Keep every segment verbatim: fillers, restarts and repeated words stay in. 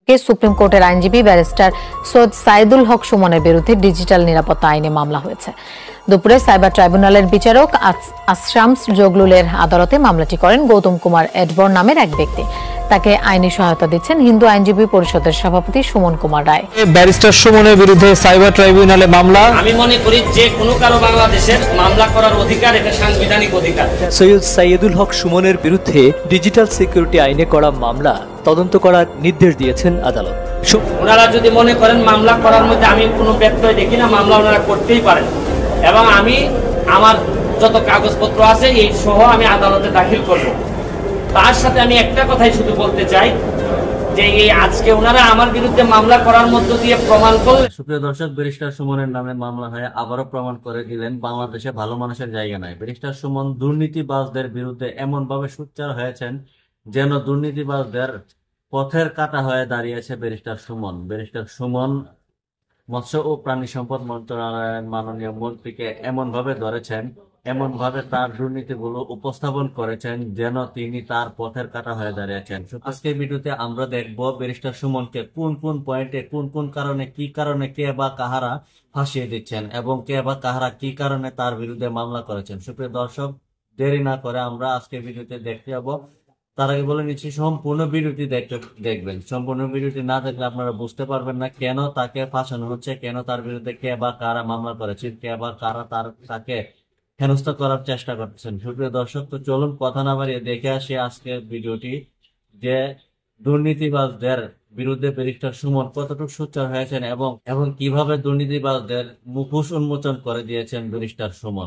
থেকে সুপ্রিম কোর্টের আইনজীবী ব্যারিস্টার সৈয়দ সাইদুল হক সুমনের বিরুদ্ধে ডিজিটাল নিরাপত্তা আইনে মামলা হয়েছে। দুপুরে সাইবার ট্রাইব্যুনালের বিচারক আশরামস জগলুলের আদালতে মামলাটি করেন গৌতম কুমার এডবর নামের এক ব্যক্তি। তাকে আইনি সহায়তা দিচ্ছেন হিন্দু আইনজীবী পরিষদের সভাপতি সুমন কুমার রায়। ব্যারিস্টার সুমনের বিরুদ্ধে সাইবার ট্রাইব্যুনালে মামলা। আমি মনে করি যে কোনো কারো বাংলাদেশের মামলা করার অধিকার এটা সাংবিধানিক অধিকার। সৈয়দ সাইদুল হক সুমনের বিরুদ্ধে ডিজিটাল সিকিউরিটি আইনে করা মামলা তদন্ত করার নির্দেশ দিয়েছেন আদালত। ওনারা যদি মনে করেন মামলা করার মধ্যে আমি কোনো ব্যত্যয় দেখি না, মামলা ওনারা করতেই পারেন এবং আমি আমার যত কাগজপত্র আছে এই সহ আমি আদালতে দাখিল করব। তার সাথে আমি একটা কথাই শুধু বলতে চাই যে এই আজকে ওনারা আমার বিরুদ্ধে মামলা করার মধ্য দিয়ে প্রমাণ করলেন। সুপ্রিয় দর্শক, ব্যারিস্টার সুমনের নামে মামলা হয়ে আবারও প্রমাণ করে দিলেন বাংলাদেশে ভালো মানুষের জায়গা নাই। ব্যারিস্টার সুমন দুর্নীতিবাজদের বিরুদ্ধে এমন ভাবে সোচ্চার হয়েছেন যেন দুর্নীতিবাজদের পথের কাটা হয়ে দাঁড়িয়েছে ব্যারিস্টার সুমন। ব্যারিস্টার সুমন মৎস্য ও প্রাণী সম্পদ মন্ত্রণালয়ের মাননীয় মন্ত্রীকে এমন ভাবে ধরেছেন, এমন ভাবে তার দুর্নীতিগুলো উপস্থাপন করেছেন যেন তিনি তার পথের কাটা হয়ে দাঁড়িয়েছেন। আজকের ভিডিওতে আমরা দেখবো ব্যারিস্টার সুমনকে কোন কোন পয়েন্টে কোন কোন কারণে কি কারণে কে বা কাহারা ফাঁসিয়ে দিচ্ছেন এবং কে বা কাহারা কি কারণে তার বিরুদ্ধে মামলা করেছেন। সুপ্রিয় দর্শক, দেরি না করে আমরা আজকের ভিডিওতে দেখতে যাবো। তার আগে বলে নিচ্ছি সম্পূর্ণ ভিডিওটি দেখতে দেখবেন। সম্পূর্ণ ভিডিওটি না দেখলে আপনারা বুঝতে পারবেন না কেন তাকে ফাঁসানো হচ্ছে, কেন তার বিরুদ্ধে কে বা কারা মামলা করেছেন, কে বা কারা তার তাকে হেনস্থা করার চেষ্টা করছেন। সুপ্রিয় দর্শক, তো চলুন কথা না বাড়িয়ে দেখে আসি আজকের ভিডিওটি যে দুর্নীতিবাজদের বিরুদ্ধে ব্যারিস্টার সুমন কতটুকু সোচ্চার হয়েছেন এবং এবং কিভাবে দুর্নীতিবাজদের মুখোশ উন্মোচন করে দিয়েছেন ব্যারিস্টার সুমন।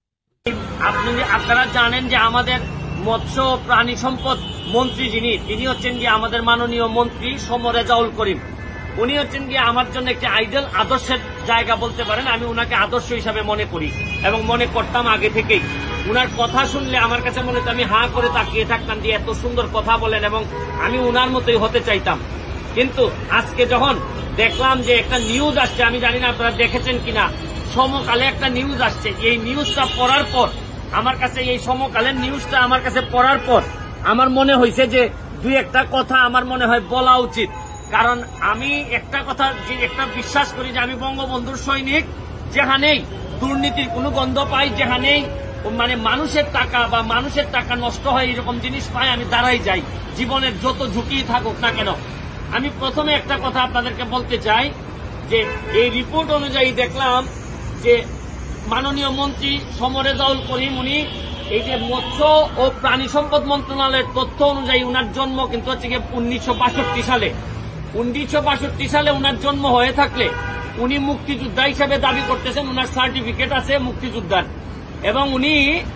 আপনি আপনারা জানেন যে আমাদের মৎস্য প্রাণী সম্পদ মন্ত্রী যিনি, তিনি হচ্ছেন গিয়ে আমাদের মাননীয় মন্ত্রী সমর রেজাউল করিম। উনি হচ্ছেন গিয়ে আমার জন্য একটি আইডল, আদর্শের জায়গা বলতে পারেন। আমি উনাকে আদর্শ হিসাবে মনে করি এবং মনে করতাম আগে থেকেই। উনার কথা শুনলে আমার কাছে মনে হতো আমি হাঁ করে তাকিয়ে থাকতাম যে এত সুন্দর কথা বলেন এবং আমি উনার মতোই হতে চাইতাম। কিন্তু আজকে যখন দেখলাম যে একটা নিউজ আসছে, আমি জানি না আপনারা দেখেছেন কিনা, সমকালে একটা নিউজ আসছে। এই নিউজটা পড়ার পর আমার কাছে এই সমকালের নিউজটা আমার কাছে পড়ার পর আমার মনে হয়েছে যে দুই একটা কথা আমার মনে হয় বলা উচিত। কারণ আমি একটা কথা যে একটা বিশ্বাস করি যে আমি বঙ্গবন্ধুর সৈনিক, যেখানেই দুর্নীতির কোনো গন্ধ পাই, যেখানেই মানে মানুষের টাকা বা মানুষের টাকা নষ্ট হয় এরকম জিনিস পাই, আমি দাঁড়াই যাই, জীবনের যত ঝুঁকি থাকুক না কেন। আমি প্রথমে একটা কথা আপনাদেরকে বলতে চাই যে এই রিপোর্ট অনুযায়ী দেখলাম যে মাননীয় মন্ত্রী সমর রেজাউল করিম উনি এই যে মৎস্য ও প্রাণী সম্পদ মন্ত্রণালয়ের তথ্য অনুযায়ী উনার জন্ম কিন্তু হচ্ছে গিয়ে উনিশশো বাষট্টি সালে উনিশশো বাষট্টি সালে উনার জন্ম হয়ে থাকলে উনি মুক্তিযোদ্ধা হিসেবে দাবি করতেছেন, উনার সার্টিফিকেট আছে মুক্তিযোদ্ধার এবং উনি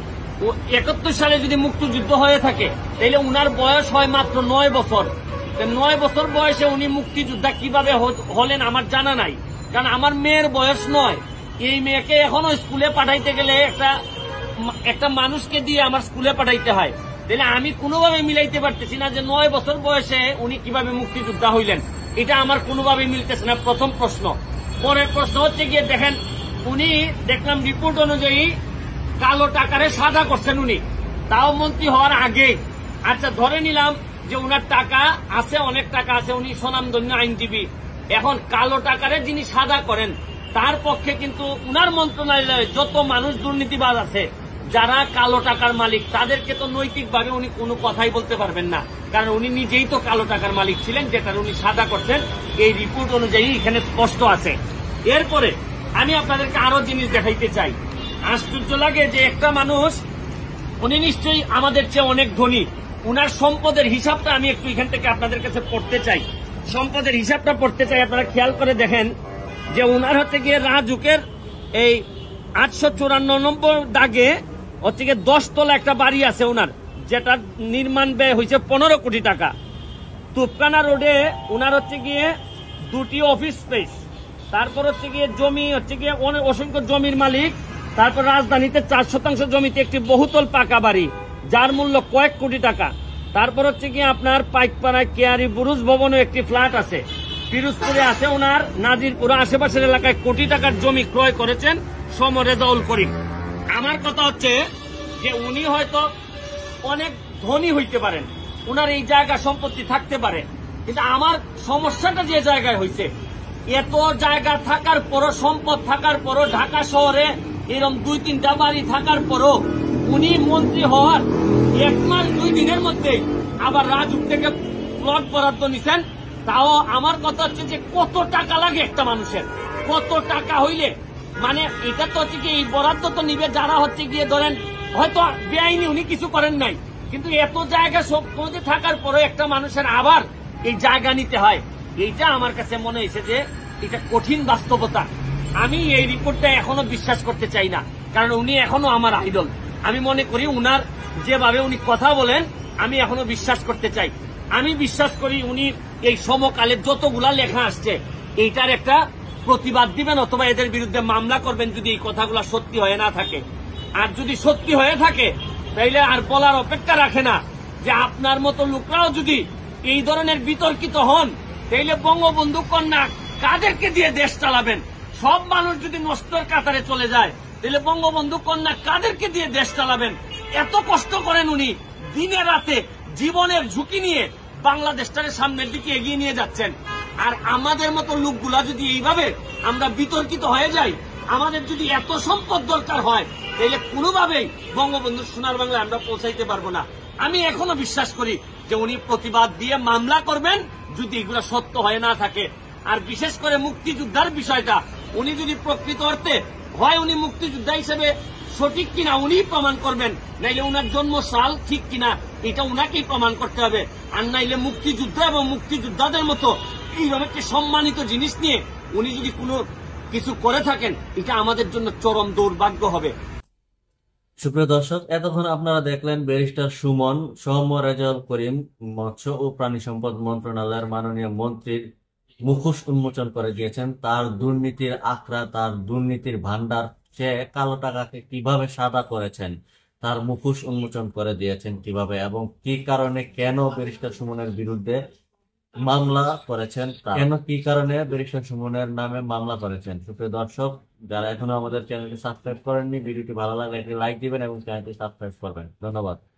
একাত্তর সালে যদি মুক্তিযুদ্ধ হয়ে থাকে তাহলে উনার বয়স হয় মাত্র নয় বছর। নয় বছর বয়সে উনি মুক্তিযোদ্ধা কিভাবে হলেন আমার জানা নাই, কারণ আমার মেয়ের বয়স নয়। এই মেয়েকে এখনো স্কুলে পাঠাইতে গেলে একটা একটা মানুষকে দিয়ে আমার স্কুলে পাঠাইতে হয়, তাহলে আমি কোনোভাবে মিলাইতে পারতেছি না যে নয় বছর বয়সে উনি কিভাবে মুক্তিযোদ্ধা হইলেন। এটা আমার কোনোভাবে মিলতেছে না, প্রথম প্রশ্ন। পরের প্রশ্ন হচ্ছে গিয়ে দেখেন উনি দেখলাম রিপোর্ট অনুযায়ী কালো টাকারে সাদা করছেন উনি, তাও মন্ত্রী হওয়ার আগে। আচ্ছা ধরে নিলাম যে উনার টাকা আছে, অনেক টাকা আছে, উনি স্বনামধন্য আইনজীবী। এখন কালো টাকারে যিনি সাদা করেন তার পক্ষে কিন্তু উনার মন্ত্রণালয়ে যত মানুষ দুর্নীতিবাজ আছে যারা কালো টাকার মালিক তাদেরকে তো নৈতিকভাবে উনি কোনো কথাই বলতে পারবেন না, কারণ উনি নিজেই তো কালো টাকার মালিক ছিলেন, যেটা উনি সাদা করছেন এই রিপোর্ট অনুযায়ী এখানে স্পষ্ট আছে। এরপরে আমি আপনাদেরকে আরো জিনিস দেখাইতে চাই। আশ্চর্য লাগে যে একটা মানুষ, উনি নিশ্চয়ই আমাদের চেয়ে অনেক ধনী, উনার সম্পদের হিসাবটা আমি একটু এখান থেকে আপনাদের কাছে পড়তে চাই। সম্পদের হিসাবটা পড়তে চাই, আপনারা খেয়াল করে দেখেন যে উনার হচ্ছে গিয়ে রাজুকের এই আটশো চুরান্ন নম্বর দাগে হচ্ছে গিয়ে দশ তলা একটা বাড়ি আছে উনার, যেটা নির্মাণ ব্যয় হয়েছে পনেরো কোটি টাকা। তুপকানা রোডে উনার হচ্ছে গিয়ে দুটি অফিস স্পেস, তারপর হচ্ছে গিয়ে জমি হচ্ছে গিয়ে অনেক অসংখ্য জমির মালিক, তারপর রাজধানীতে চার শতাংশ জমিতে একটি বহুতল পাকা বাড়ি যার মূল্য কয়েক কোটি টাকা। তারপর হচ্ছে গিয়ে আপনার পাইকপাড়ায় কেয়ারি বুরুজ ভবনে একটি ফ্ল্যাট আছে, পিরোজপুরে আছে ওনার, নাজিরপুর আশেপাশের এলাকায় কোটি টাকার জমি ক্রয় করেছেন সমর রেজাউল করিম। আমার কথা হচ্ছে যে উনি হয়তো অনেক ধনী হইতে পারেন, উনার এই জায়গা সম্পত্তি থাকতে পারে, কিন্তু আমার সমস্যাটা যে জায়গায় হয়েছে, এত জায়গা থাকার পরও, সম্পদ থাকার পরও, ঢাকা শহরে এরকম দুই তিনটা বাড়ি থাকার পরও উনি মন্ত্রী হওয়ার এক মাস দুই দিনের মধ্যে আবার রাজুক থেকে প্লট বরাদ্দ নিছেন। তাও আমার কথা হচ্ছে যে কত টাকা লাগে একটা মানুষের, কত টাকা হইলে মানে এটা তো হচ্ছে কি এই বরাদ্দ তো নিবে যারা হচ্ছে গিয়ে ধরেন হয়তো বেআইনি উনি কিছু করেন নাই, কিন্তু এত জায়গা সব মধ্যে থাকার পরে একটা মানুষের আবার এই জায়গা নিতে হয়। এইটা আমার কাছে মনে হয়েছে যে এটা কঠিন বাস্তবতা। আমি এই রিপোর্টটা এখনো বিশ্বাস করতে চাই না, কারণ উনি এখনো আমার আইডল। আমি মনে করি উনার যেভাবে উনি কথা বলেন আমি এখনো বিশ্বাস করতে চাই। আমি বিশ্বাস করি উনি এই সমকালে যতগুলা লেখা আসছে এইটার একটা প্রতিবাদ দিবেন অথবা এদের বিরুদ্ধে মামলা করবেন যদি এই কথাগুলা সত্যি হয়ে না থাকে। আর যদি সত্যি হয়ে থাকে তাইলে আর বলার অপেক্ষা রাখে না যে আপনার মতো লোকরাও যদি এই ধরনের বিতর্কিত হন তাইলে বঙ্গবন্ধু কন্যা কাদেরকে দিয়ে দেশ চালাবেন? সব মানুষ যদি নষ্টর কাতারে চলে যায় তাহলে বঙ্গবন্ধু কন্যা কাদেরকে দিয়ে দেশ চালাবেন? এত কষ্ট করেন উনি দিনে রাতে, জীবনের ঝুঁকি নিয়ে বাংলাদেশটাকে সামনের দিকে এগিয়ে নিয়ে যাচ্ছেন। আর আমাদের মতো লোকগুলা যদি এইভাবে আমরা বিতর্কিত হয়ে যাই, আমাদের যদি এত সম্পদ দরকার হয় তাহলে কোনোভাবেই বঙ্গবন্ধু সোনার বাংলায় আমরা পৌঁছাইতে পারবো না। আমি এখনো বিশ্বাস করি যে উনি প্রতিবাদ দিয়ে মামলা করবেন যদি এগুলা সত্য হয়ে না থাকে। আর বিশেষ করে মুক্তিযোদ্ধার বিষয়টা উনি যদি প্রকৃত অর্থে হয় উনি মুক্তিযোদ্ধা হিসেবে সঠিক কিনা উনি প্রমাণ করবেন, নাইলে উনার জন্ম সাল ঠিক কিনা এটা উনাকেই প্রমাণ করতে হবে। আর নাইলে মুক্তিযোদ্ধা এবং মুক্তিযোদ্ধাদের মতো এইরকম একটি সম্মানিত জিনিস নিয়ে উনি যদি কোনো কিছু করে থাকেন এটা আমাদের জন্য চরম দুর্ভাগ্য হবে। সুপ্রিয় দর্শক, এতক্ষণ আপনারা দেখলেন ব্যারিস্টার সুমন সৌম্য রেজাউল করিম মৎস্য ও প্রাণী সম্পদ মন্ত্রণালয়ের মাননীয় মন্ত্রীর মুখোশ উন্মোচন করে দিয়েছেন। তার দুর্নীতির আখড়া, তার দুর্নীতির ভান্ডার, সে কালো টাকাকে কিভাবে সাদা করেছেন তার মুখোশ উন্মোচন করে দিয়েছেন কিভাবে এবং কি কারণে কেন ব্যারিস্টার সুমনের বিরুদ্ধে মামলা করেছেন, কেন কি কারণে ব্যারিস্টার সুমনের নামে মামলা করেছেন। সুপ্রিয় দর্শক, যারা এখনো আমাদের চ্যানেলটি সাবস্ক্রাইব করেননি, ভিডিওটি ভালো লাগলে একটি লাইক দিবেন এবং চ্যানেলটি সাবস্ক্রাইব করবেন। ধন্যবাদ।